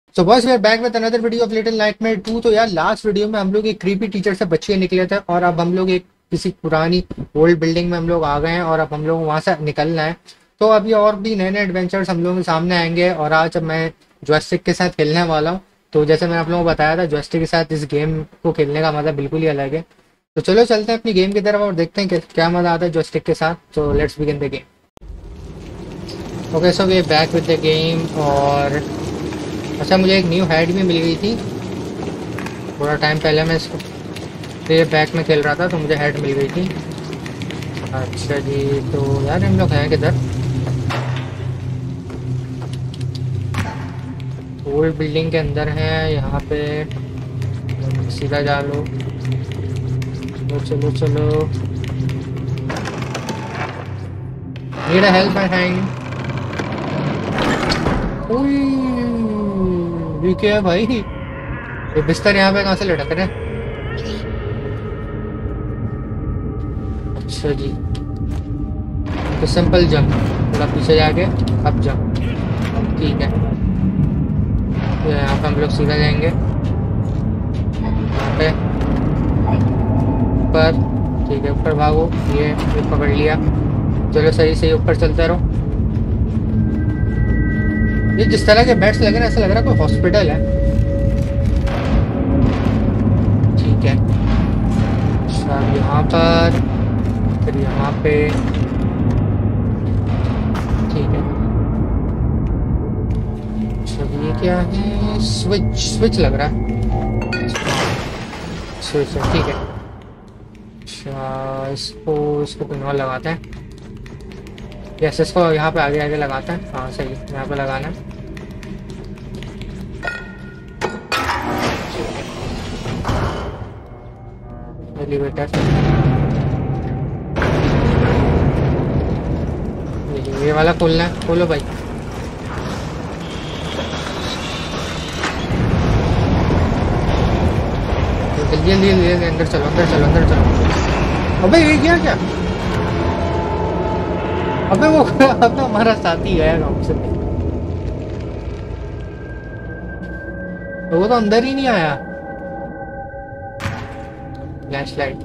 So boys we are back with another video of Little Nightmare 2। तो यार last video में हम लोग एक क्रीपी टीचर से बच के निकले थे और अब हम लोग एक किसी पुरानी ओल्ड बिल्डिंग में हम लोग आ गए हैं और अब हम लोग वहां से निकलना है। तो अभी और भी नए नए एडवेंचर्स हम लोगों के सामने आएंगे और आज अब मैं जॉयस्टिक के साथ खेलने वाला हूँ। तो जैसे मैंने आप लोगों को बताया था, जॉयस्टिक के साथ इस गेम को खेलने का मजा बिल्कुल ही अलग है। तो चलो चलते हैं अपनी गेम की तरफ और देखते हैं क्या मजा आता है जॉयस्टिक के साथ। तो let's begin the game. Okay so we back with the game. और अच्छा, मुझे एक न्यू हेड भी मिल गई थी थोड़ा टाइम पहले। मैं इसको ये बैक में खेल रहा था तो मुझे हेड मिल गई थी। अच्छा जी, तो यार हम लोग हैं किधर? ओल्ड बिल्डिंग के अंदर हैं यहाँ पे। सीधा जा लो। चलो चलो चलो। Need a help my hand. ये क्या है भाई? ये बिस्तर यहाँ पे कहाँ से लटक रहे हैं? अच्छा जी, तो सिंपल जंप, थोड़ा पीछे जाके अब जंप। ठीक है, तो यहाँ पे हम लोग सीधा जाएंगे यहाँ पे ऊपर। ठीक है, ऊपर भागो। ये पकड़ लिया। चलो सही सही ऊपर चलते रहो। ये जिस तरह के बेड्स लगे ना, ऐसा लग रहा है कोई हॉस्पिटल है। ठीक है, अच्छा यहाँ पर, फिर यहाँ पे। ठीक है, अच्छा ये क्या है? स्विच, स्विच लग रहा है। स्विच है, ठीक है। अच्छा इसको इसको कहीं और लगाते हैं। यस, इसको यहाँ पे आगे आगे लगाते हैं। हाँ सही, यहाँ पे लगाना है। एलिवेटर, ये वाला खोलना है। खोलो भाई। जल्दी जल्दी जल्दी अंदर चलो, अंदर चलो, अंदर चलो। अबे ये क्या? अबे वो अब हमारा साथी गया गाँव से। तो वो तो अंदर ही नहीं आया। फ्लैश लाइट,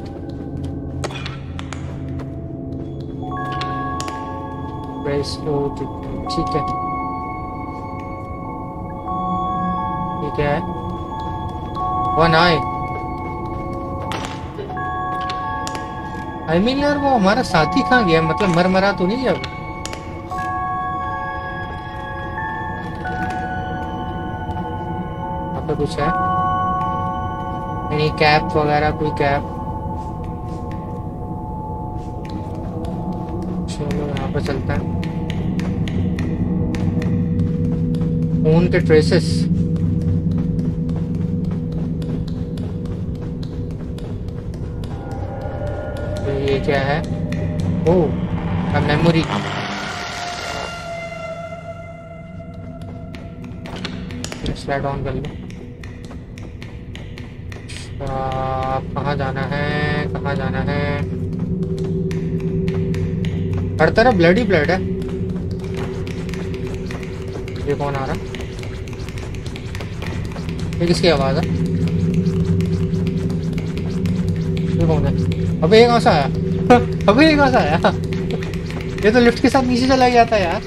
ठीक है। ये क्या है? One I. आई मीन यार, वो हमारा साथी कहाँ गया? मतलब मर मरा तो नहीं जब? यहाँ पे कुछ है? नहीं, कैप वगैरह, कोई कैप? चलो यहाँ पे चलता है। खून के ट्रेसेस। तो ये क्या है? ओह, मेमोरी। फ्लैश ऑन कर लो। कहाँ जाना है? कहाँ जाना है? हर तरफ ब्लड ही ब्लड है। ये कौन आ रहा? ये किसकी आवाज है? ये कौन है? अबे ये कहाँ से आया? अबे ये कहाँ से आया? ये तो लिफ्ट के साथ नीचे चला गया था यार।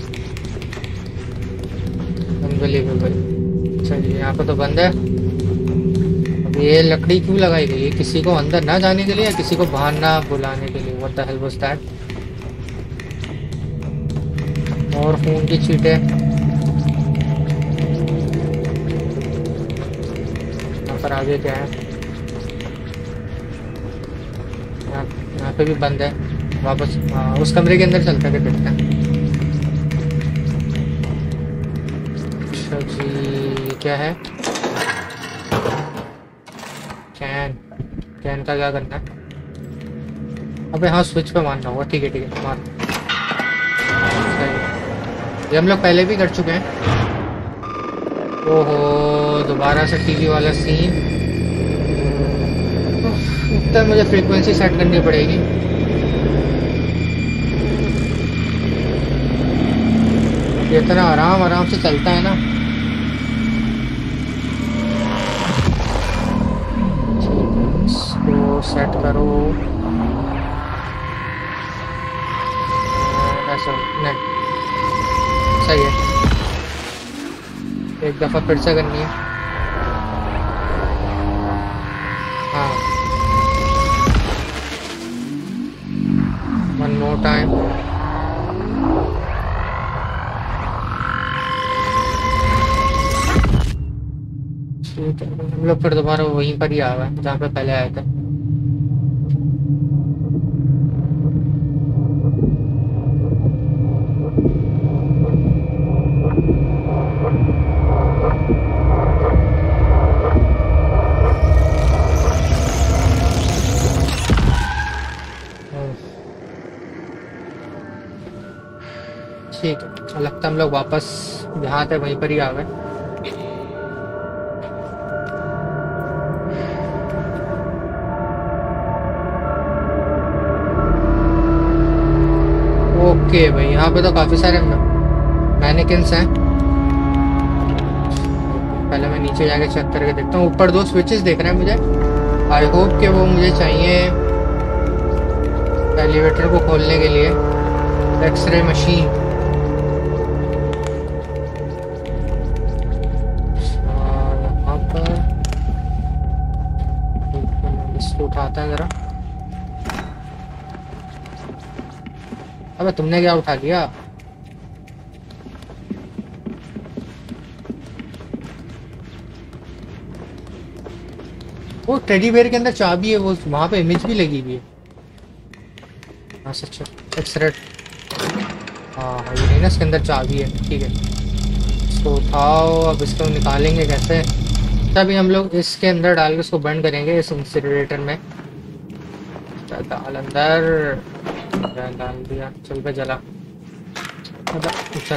अनबिलीवेबल। चलिए, यहाँ पे तो बंद है। अब ये लकड़ी क्यों लगाई गई है? किसी को अंदर ना जाने के लिए या किसी को बाहर ना बुलाने के लिए? What the hell was that? और खून की छींटे। यहाँ पर आगे क्या है? यहाँ पे भी बंद है। वापस उस कमरे के अंदर चलते हैं, देखते हैं। अच्छा जी, क्या है? कैन का क्या करना है? अबे हाँ, स्विच पे मारना होगा। ठीक है ठीक है, मार। ये हम लोग पहले भी कर चुके हैं। ओहो, दोबारा से टीवी वाला सीन। तो मुझे फ्रीक्वेंसी सेट करनी पड़ेगी। ये इतना आराम आराम से चलता है ना। करो। ऐसा नहीं सही है। एक दफ़ा फिर से करनी है। हाँ, वन मोर टाइम। ठीक है, हम लोग फिर दोबारा वहीं पर ही आ गए जहाँ पे पहले आए थे। ठीक है, लगता है हम लोग वापस जहाँ थे वहीं पर ही आ गए। ओके भाई, यहाँ पे तो काफ़ी सारे मैनिकिन्स हैं। पहले मैं नीचे जाके चेक करके देखता हूँ। ऊपर दो स्विचेस देख रहे हैं मुझे। आई होप कि वो मुझे चाहिए एलिवेटर को खोलने के लिए। एक्सरे मशीन, यहाँ पर इसको उठाता है ज़रा। अबे तुमने क्या उठा लिया? वो टेडी बेयर के अंदर चाबी है, वो वहां पे इमेज भी लगी हुई है। हाँ सच, एक्सरे। हाँ हाँ, ये नहीं ना, इसके अंदर चाबी है। ठीक है, इसको उठाओ। अब इसको निकालेंगे कैसे? तभी हम लोग इसके अंदर डाल के उसको बंद करेंगे, इस इंसिनरेटर में। डाल अंदर, डाल दिया। चल पे जला, चल।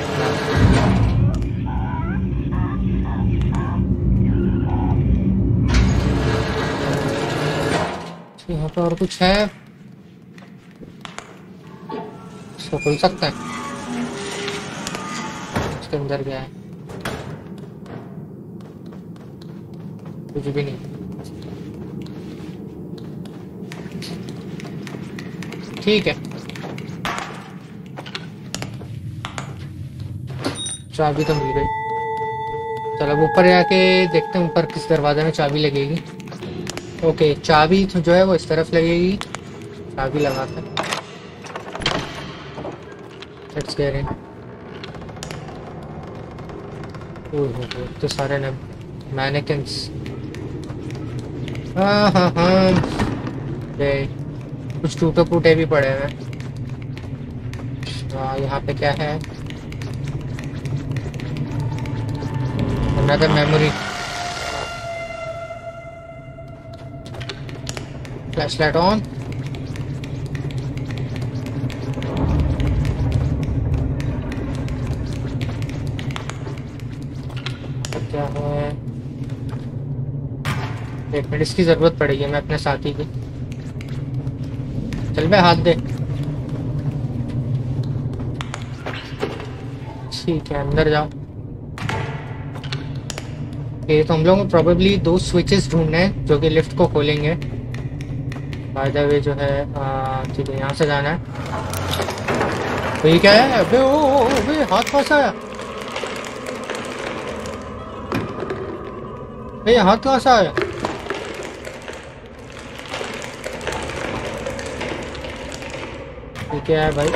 यहाँ पे और कुछ है? इसको खुल सकता है? इसके अंदर क्या है? कुछ भी नहीं। ठीक है, चाबी तो मिल गई। चलो अब ऊपर जाके देखते हैं ऊपर किस दरवाजे में चाबी लगेगी। ओके, चाबी तो जो है वो इस तरफ लगेगी। चाबी लगाते हैं। Let's get in. ओह, तो सारे मैनिकिन्स। हाँ हाँ हाँ, कुछ टूटे फूटे भी पड़े हैं। यहाँ पे क्या है? another memory। flashlight on। क्या है? एक मिनट, इसकी जरूरत पड़ेगी मैं अपने साथी की। चल बे, हाथ दे। ठीक है, अंदर जाओ। ये तो हम लोग को प्रोबेबली दो स्विचेस ढूंढने हैं जो कि लिफ्ट को खोलेंगे। बाय द वे जो है, ठीक है, यहाँ से जाना है। तो ये क्या है? अबे अबे हाथ कहाँ आया? ये हाथ कहाँ से आया? ठीक है भाई,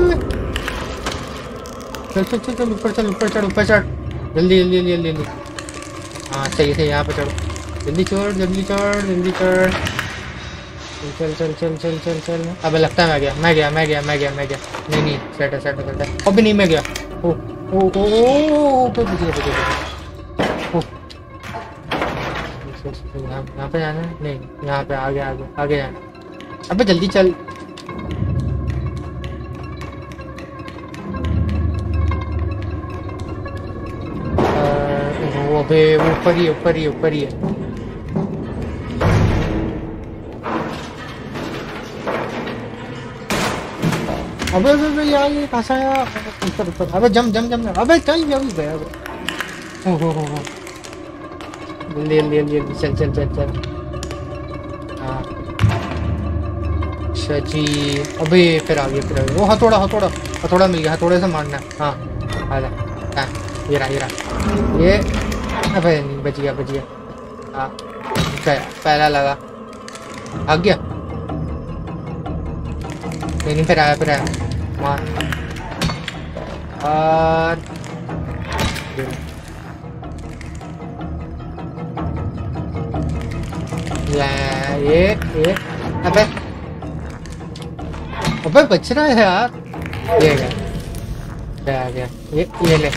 चल चल चल चल, ऊपर चल, ऊपर चढ़, ऊपर चढ़। जल्दी जल्दी जल्दी जल्दी जल्दी। हाँ सही से, यहाँ पे चढ़ो। जल्दी चढ़, जल्दी चढ़, जल्दी चढ़। चल चल चल चल चल चल। अबे लगता है मैं गया, मैं गया, मैं गया, मैं गया, मैं गया। नहीं नहीं, सेट है, सेट है, सेट है। अभी नहीं, मैं गया। ओ ओ ओ ओ, यहाँ पे जाना है? नहीं, यहाँ पे आगे आगे आगे जाना। अबे जल्दी चल। अबे ऊपर ही, ऊपर ही, ऊपर ही है। अबे अबे यार, ये कहाँ से आया? ऊपर ऊपर। अबे जम जम जम। अबे चल, अभी गया। हो जल्दी जल्दी जल्दी जल्दी, चल चल चल चल। हाँ अच्छा जी। अबे फिर आ गया, फिर आ गया। वो हथौड़ा हथौड़ा हथौड़ा मिल गया, हथौड़े से मारना है। हाँ आ जा। हाँ, ये रहा ये रहा ये। अबे नहीं, बच गया बच गया। हाँ गया, पहला लगा। भाग गया। नहीं नहीं, फिर आया मार। और ये अबे अबे बच रहा है यार। ये गया आ गया। ये ले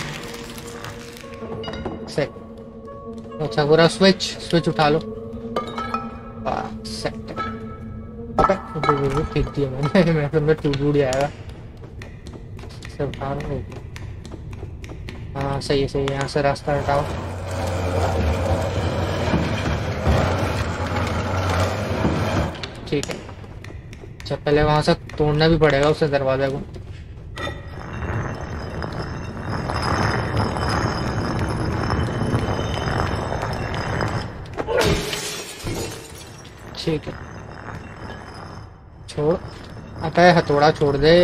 सेट। अच्छा पूरा स्विच स्विच उठा लो। सेट। अबे ठीक दिया मैंने। मैं समझा टूट जाएगा। सब उठा लो। हाँ सही है सही है, यहाँ से रास्ता हटाओ। ठीक है। अच्छा पहले वहां से तोड़ना भी पड़ेगा उसे, दरवाजे को। ठीक है छोड़। अबे हथौड़ा छोड़ दे।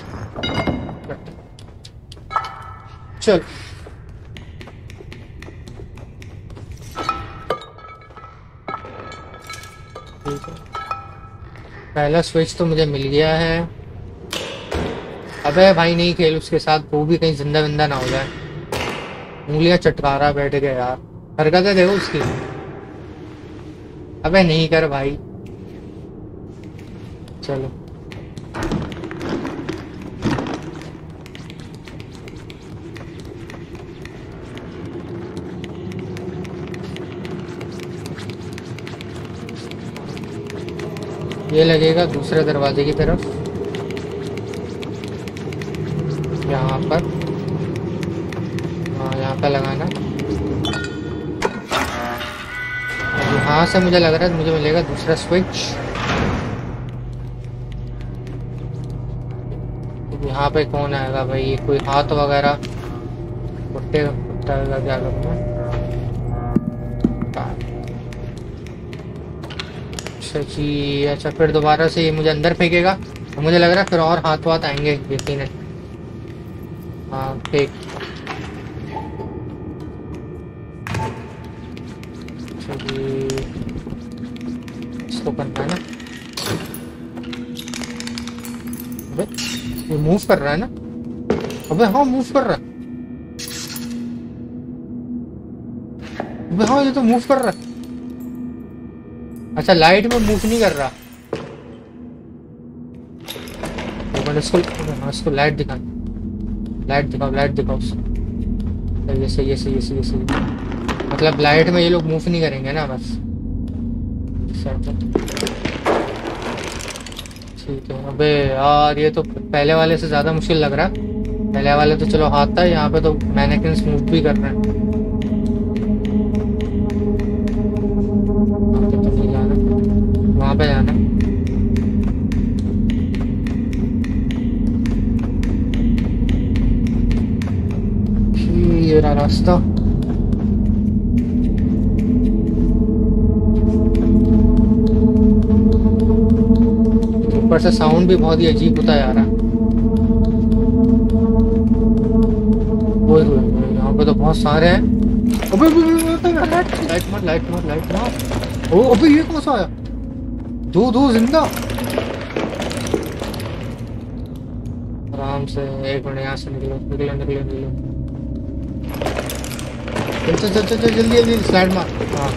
चल ठीक है, पहला स्विच तो मुझे मिल गया है। अबे भाई नहीं खेल उसके साथ, वो भी कहीं जिंदा विंदा ना हो जाए। उंगलियां चटका रहा बैठ गया यार। हरकतें देखो उसकी। अबे नहीं कर भाई। चलो ये लगेगा दूसरे दरवाजे की तरफ, यहाँ पर। हाँ यहाँ पर लगाना। यहाँ से मुझे लग रहा है मुझे मिलेगा दूसरा स्विच। यहाँ पे कौन आएगा भाई, कोई हाथ वगैरह। कुत्ते कुत्ता का क्या करूँगा। अच्छा जी। अच्छा फिर दोबारा से ये मुझे अंदर फेंकेगा। मुझे लग रहा है फिर और हाथ वाथ आएंगे यकीनन। हाँ फेंक। अच्छा जी, इसको करना है ना। अबे ये मूव कर रहा है ना। अबे हाँ मूव कर रहा है। अबे हाँ ये तो मूव कर रहा है। अच्छा लाइट में मूव नहीं कर रहा। तो मैंने इसको, हाँ इसको लाइट दिखा। लाइट दिखाओ लाइट दिखाओ। सही है सही है सही है सही है सही है। मतलब लाइट में ये लोग मूव नहीं करेंगे ना बस। ठीक है। अबे यार ये तो पहले वाले से ज्यादा मुश्किल लग रहा है। पहले वाले तो चलो हाथ था, यहाँ पे तो मैनेकिन्स मूव भी कर रहे हैं। वहां पे जाना। ये रहा रास्ता। ऊपर से साउंड भी बहुत ही अजीब होता जा रहा है। यहाँ पे तो बहुत सारे हैं। अबे लाइट मार लाइट मार लाइट मार। ओ अबे ये कौन सा आया। दो दो जिंदा। आराम से एक मिनट, यहाँ से निकलो निकलो निकलो निकलो। चल चल चल चल जल्दी जल्दी स्लाइड मार। हाँ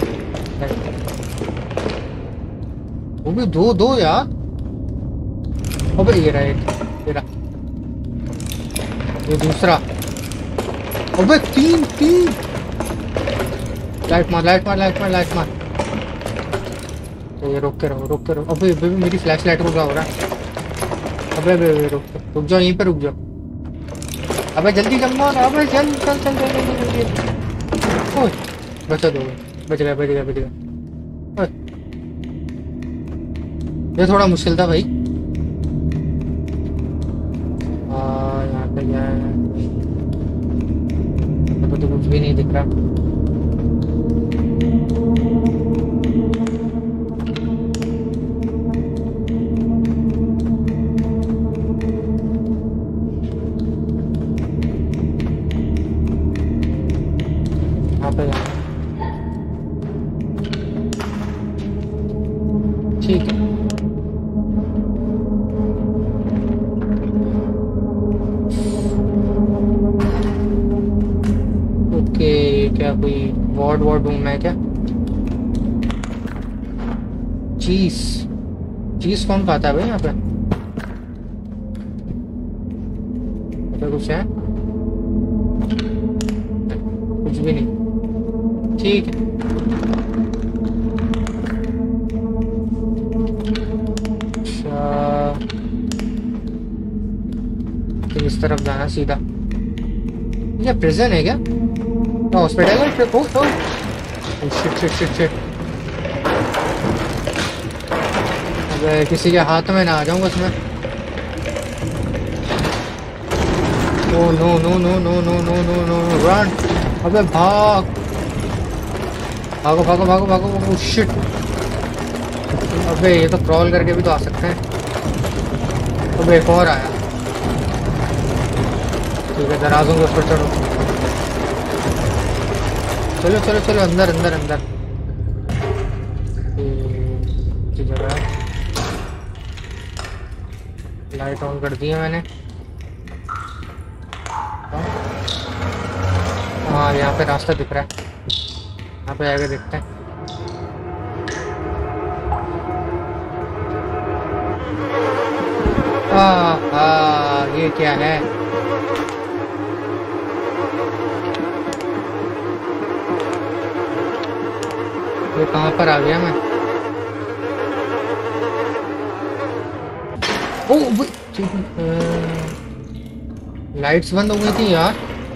वो भी दो दो यार। अबे ये रहा एक, ये रहा ये दूसरा। अबे तीन तीन। लाइट मार लाइट मार लाइट मार लाइट मार। तो ये रोक के रहो रोक के रहो। अबे अबे मेरी फ्लैश लाइट को क्या हो रहा है। अबे अबे रुक जाओ यहीं पे रुक जाओ। अबे जल्दी जम मार। अबे चल चल चल चल। ओए बचा दो। बच गया बच गया बच गया। ये थोड़ा मुश्किल था भाई। यहाँ पे क्या है, तो कुछ भी नहीं दिख रहा। क्या कोई वार्ड वार्ड रूम है क्या? चीज चीज कौन खाता है भाई यहाँ पे? कुछ है? कुछ भी नहीं। ठीक है। अच्छा, तो इस तरफ जाना सीधा। ये प्रिजन है क्या? हॉस्पिटल है? Shit shit shit shit. अबे किसी के हाथ में ना आ जाऊंगा उसमें। Oh no no no no no no no no run. अबे भाग, भागो भागो भागो भागो। Oh shit. अबे ये तो क्रॉल करके भी तो आ सकते हैं। अबे एक और आया। ठीक है, दराजों के ऊपर चढ़ो। चलो चलो चलो, अंदर अंदर अंदर। जगह लाइट ऑन कर दी है मैंने। हाँ, यहाँ पे रास्ता दिख रहा है, यहाँ पे आगे देखते हैं। ये क्या है? ये कहाँ पर आ गया मैं? ओ लाइट्स बंद हो गई थी यार।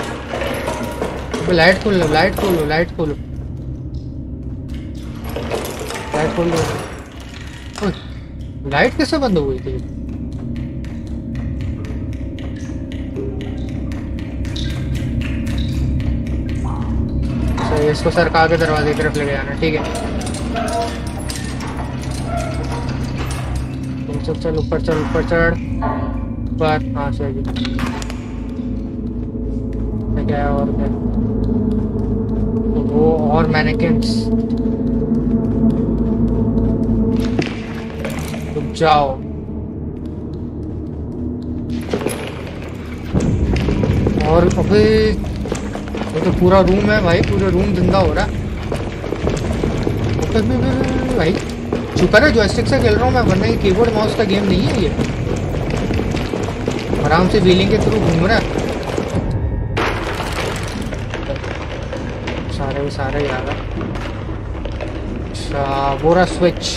लाइट खोलो, लाइट खोलो, लाइट खोलो, लाइट खोलो। लाइट कैसे बंद हो गई थी? सही, इसको सरका के दरवाजे की तरफ ले जाना। ठीक है, चल चल ऊपर चल, ऊपर चढ़ ऊपर। हाँ सही। क्या है और क्या? वो और मैनेकिन्स। रुक जाओ। और अबे ये तो पूरा रूम है भाई, पूरा रूम जिंदा हो रहा है भाई। शुक्र है जॉयस्टिक से खेल रहा हूँ मैं, वरना ये कीबोर्ड माउस का गेम नहीं है। ये आराम से व्हीलिंग के थ्रू घूम रहा है। सारे सारे याद है। अच्छा, वो रहा स्विच।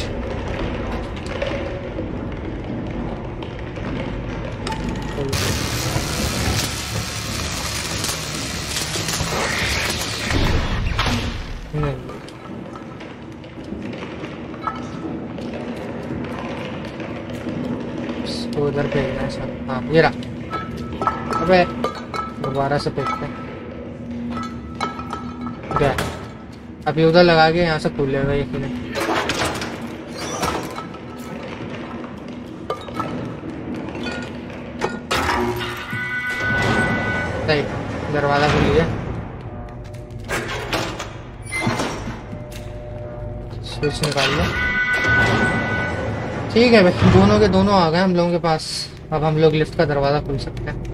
तो उधर फेंकना है सर। हाँ ये रहा। अबे दोबारा से फेंकते हैं। क्या अभी उधर लगा के यहाँ से खुलेगा यकीन। सही, दरवाजा खुल गया। स्विच निकाल लो। ठीक है भाई, दोनों के दोनों आ गए हम लोगों के पास। अब हम लोग लिफ्ट का दरवाजा खोल सकते हैं।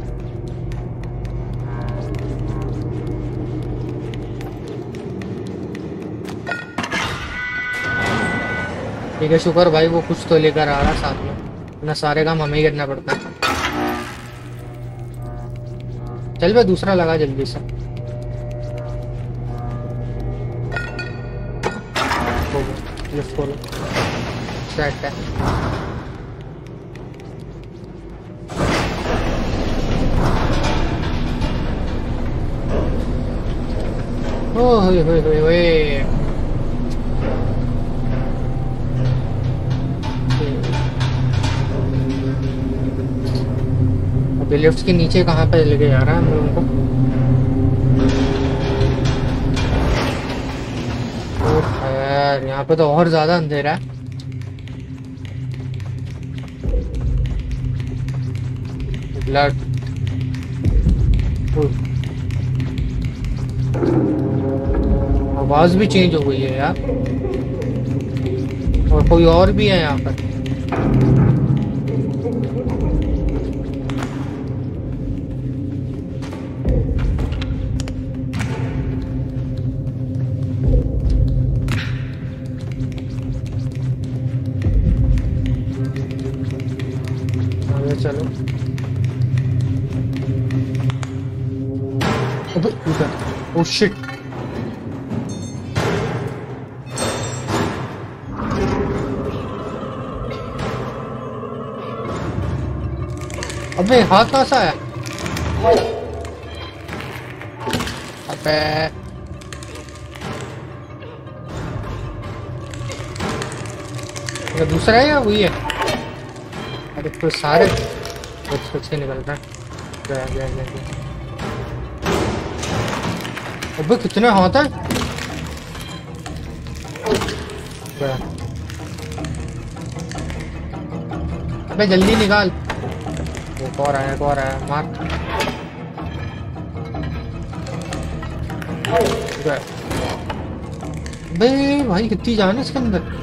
ठीक है, शुक्र भाई वो कुछ तो लेकर आ रहा साथ में, ना सारे काम हमें ही करना पड़ता है। चल भाई दूसरा लगा जल्दी से। लिफ्ट खोलो। सेट है। ओए अभी लिफ्ट के नीचे कहाँ पे लेके जा रहा है हम लोगों को? खैर यहाँ पे तो और ज्यादा अंधेरा है। ब्लड। आवाज भी चेंज हो गई है यार, और कोई और भी है यहाँ पर। अबे उधर, ओ शिट। अबे हाथ कहाँ से आया? अबे ये दूसरा है या वही है? अरे तो सारे कुछ से निकल रहा है। गया गया गया गया। अबे कितने हाथ है? गया। अबे जल्दी निकाल। एक और आया मार। गया। अबे भाई कितनी जान है इसके अंदर।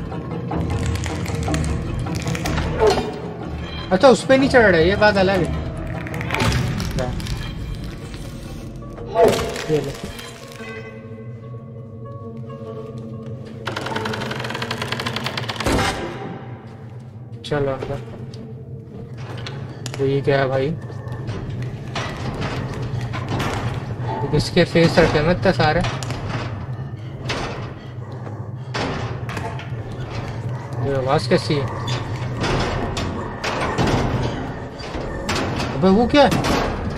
अच्छा उस पे नहीं चढ़ रहे, ये बात अलग है। ये ले। चलो अंदर। तो ये क्या है भाई? किसके फेस रखे हैं इतने सारे? ये आवाज कैसी है? अबे वो क्या है?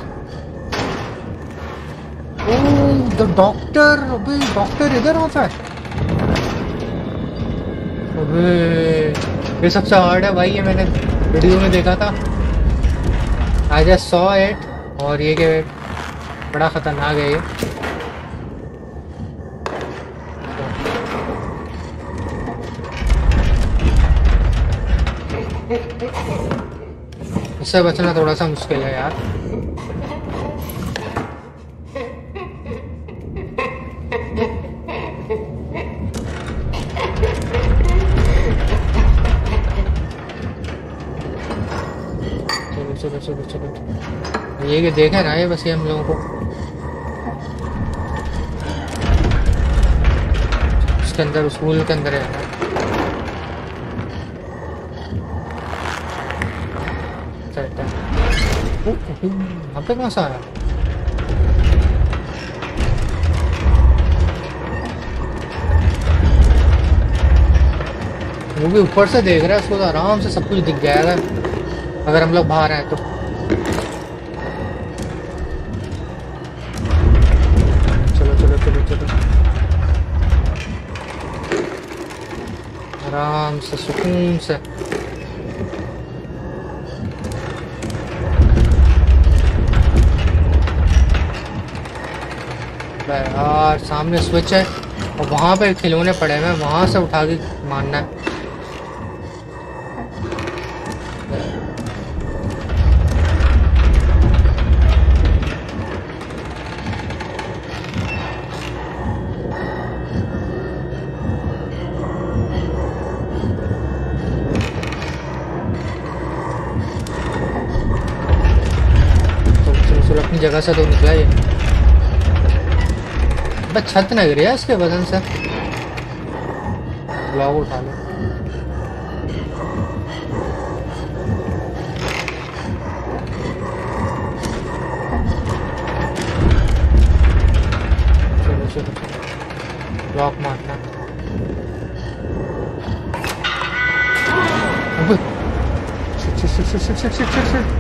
Oh the doctor. अबे डॉक्टर इधर होता है? अबे ये सबसे हार्ड है भाई, ये मैंने वीडियो में देखा था। I just saw it. और ये के बड़ा खतरनाक है ये। इससे बचना थोड़ा सा मुश्किल है यार। चलो चलो चलो चलो। ये कि देखे ना, ये बस ये हम लोगों को उसके अंदर, स्कूल के अंदर है। यहाँ पे कहाँ से आया? वो भी ऊपर से देख रहा है, उसको तो आराम से सब कुछ दिख जाएगा अगर हम लोग बाहर आए तो। चलो चलो चलो चलो आराम से सुकून से। यार सामने स्विच है और वहां पे खिलौने पड़े हैं, वहां से उठा के मारना है। तो अपनी जगह से तो निकला ये। बस छत नहीं गिरी है इसके वजन से। ब्लॉक उठा लो। चलो चलो ब्लॉक मारना। Shit shit shit shit shit shit shit.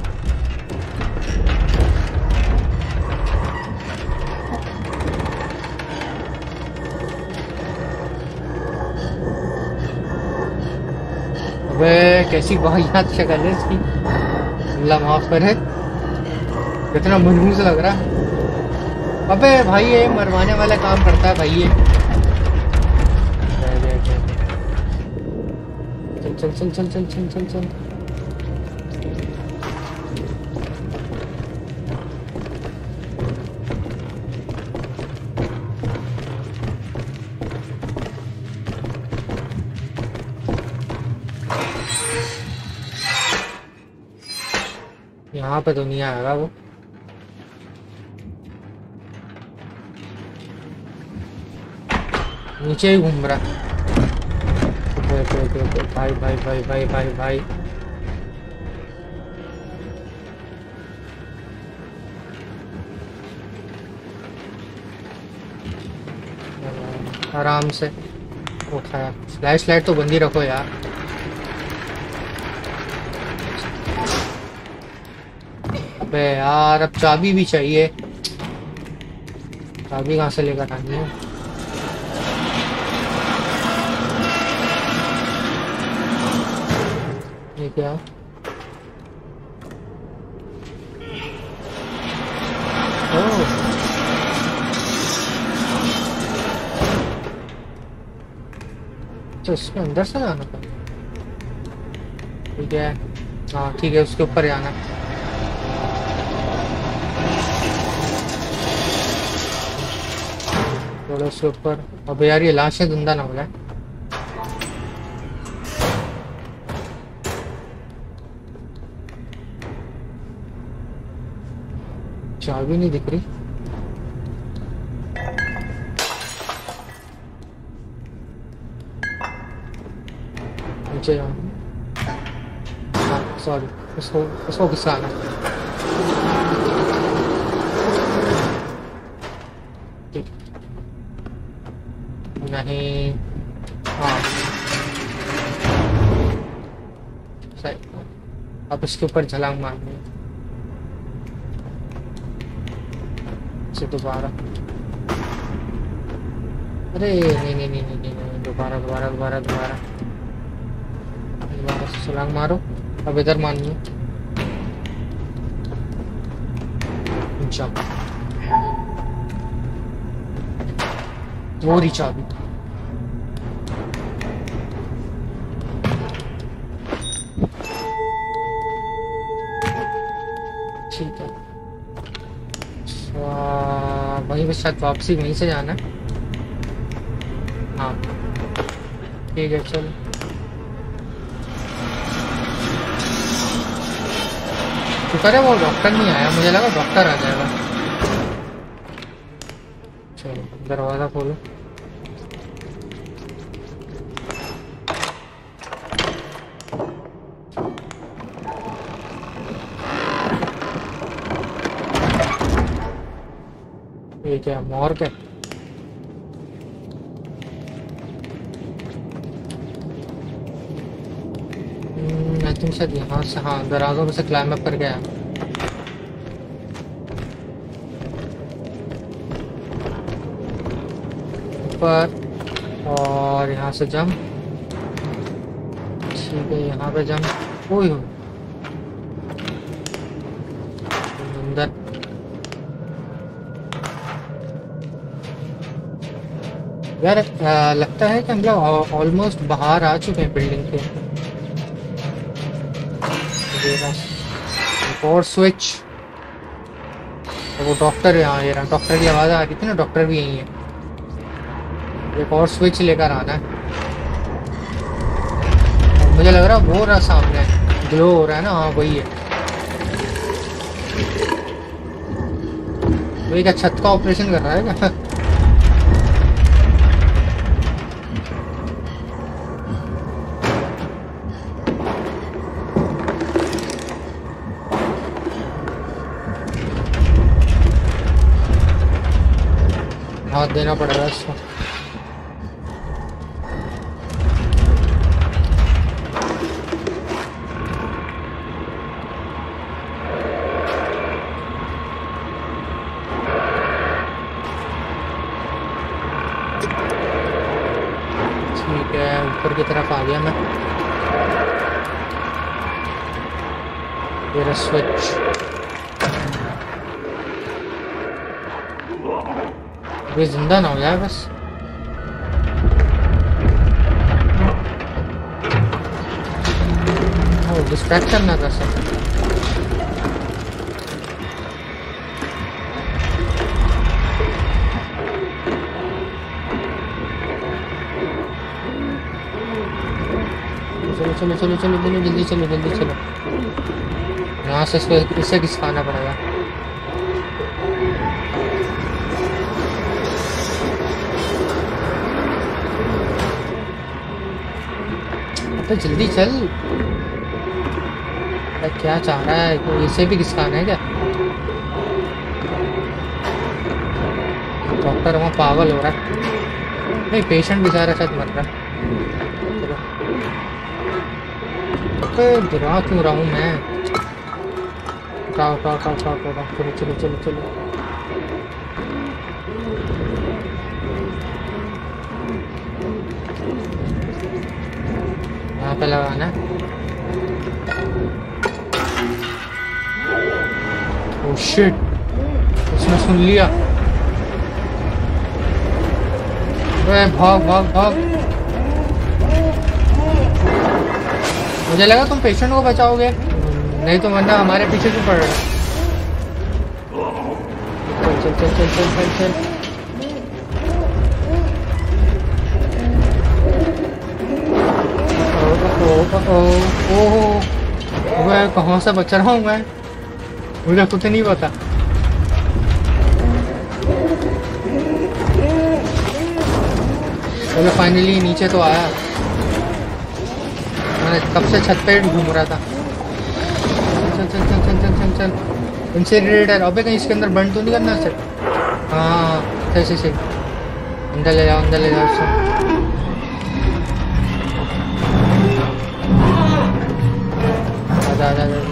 कैसी वाहियात शक्ल है इसकी, अल्लाह माफ करे। कितना मनहूस लग रहा है। अबे भाई ये मरवाने वाला काम करता है भाई ये। चल चल चल चल चल चल चल। यहाँ पे तो नहीं आएगा वो। नीचे ही घूम रहा है। भाई भाई भाई भाई भाई भाई। आराम से उठाया। फ्लैश लाइट तो बंद ही रखो यार। अबे यार अब चाबी भी चाहिए। चाबी कहाँ से लेकर आनी है? ये क्या? ओह तो इसके अंदर से जाना था। ठीक है, हाँ ठीक है, उसके ऊपर जाना। थोड़ा उसके ऊपर। अब यार ये लाशें धंधा ना हो जाए। चाबी नहीं दिख रही। नीचे जाना। हाँ सॉरी, उसको उसको घुसाना। ठीक नहीं। हाँ सही। अब इसके ऊपर छलांग मारनी है। से दोबारा। अरे नहीं नहीं नहीं नहीं नहीं नहीं, दोबारा दोबारा दोबारा दोबारा दोबारा से छलांग मारो। अब इधर मारनी है। जंप। वो रही चाबी। ठीक है, वहीं पे शायद वापसी वहीं से जाना है। हाँ ठीक है चल। शुक्र है वो डॉक्टर नहीं आया, मुझे लगा डॉक्टर आ जाएगा। चलो दरवाज़ा खोलो। ये क्या मॉर्ग है? आई थिंक शायद यहाँ से, हाँ दरवाज़ों में से क्लाइंब अप कर गया। ऊपर और यहाँ से जंप। ठीक है यहाँ पे जंप। ओह अंदर। यार लगता है कि हम लोग ऑलमोस्ट बाहर आ चुके हैं बिल्डिंग के। एक और स्विच। वो डॉक्टर यहाँ, ये रहा डॉक्टर की आवाज़ आ रही थी ना, डॉक्टर भी यही है। एक और स्विच लेकर आना है। मुझे लग रहा है वो रहा सामने, ग्लो हो रहा है ना, हाँ वही है। वही क्या छत का ऑपरेशन कर रहा है क्या? हाथ देना पड़ेगा इसको। ठीक है ऊपर की तरफ आ गया मैं। ये स्विच। ये जिंदा ना हो जाए बस। डिस्ट्रैक्शन ना कर सके। चलो चलो चलो चलो चलो जल्दी चलो जल्दी चलो। यहाँ से इसको इसे खिसकाना पड़ेगा। तो जल्दी चल। क्या चाह रहा है? तो इसे भी खिसकाना है क्या? डॉक्टर वहाँ पागल हो रहा है। नहीं, पेशेंट बेचारा शायद मर रहा है। चलो गिरा क्यों रहा हूँ मैं? उठाओ उठाओ उठाओ उठाओ उठाओ, चलो चलो चलो चलो। यहाँ पे लगाना है। ओह शिट, उसने सुन लिया। अरे भाग भाग भाग। मुझे लगा तुम पेशेंट को बचाओगे, नहीं तो वरना हमारे पीछे क्यों पड़ रहा है? चल चल चल चल चल चल चल। ओह, मैं कहाँ से बच रहा हूँ मैं? मुझे कुछ नहीं पता। चलो फाइनली नीचे तो आया। मैंने कब से छत पे घूम रहा था। चल चल चल चल चल चल चल। इंसिनरेटर, अबे कहीं इसके अंदर बंद तो नहीं करना सर? हाँ सही सही, अंदर ले जाओ, अंदर ले जाओ उसको। आजा आजा आजा।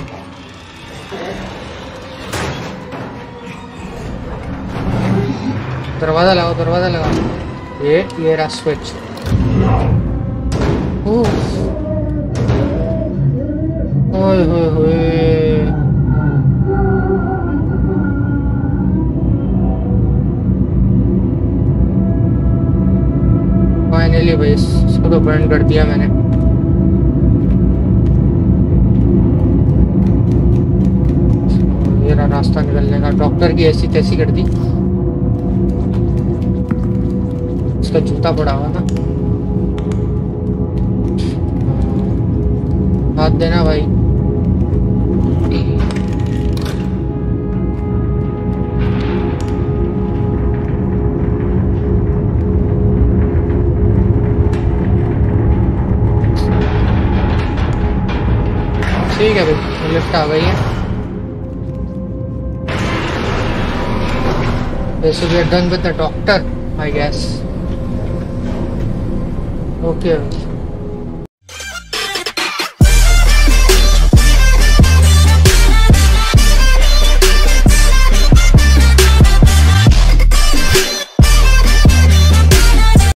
दरवाजा लगाओ, दरवाजा लगाओ। ये रहा स्विच। ओए होए होए। फाइनली भाई इसको तो बर्न कर दिया मैंने। ये रहा रास्ता निकलने का। डॉक्टर की ऐसी तैसी कर दी। उसका जूता पड़ा हुआ था। हाथ देना भाई। ठीक है भाई, लिफ्ट आ गई है। So we are done with the doctor, I guess. Okay.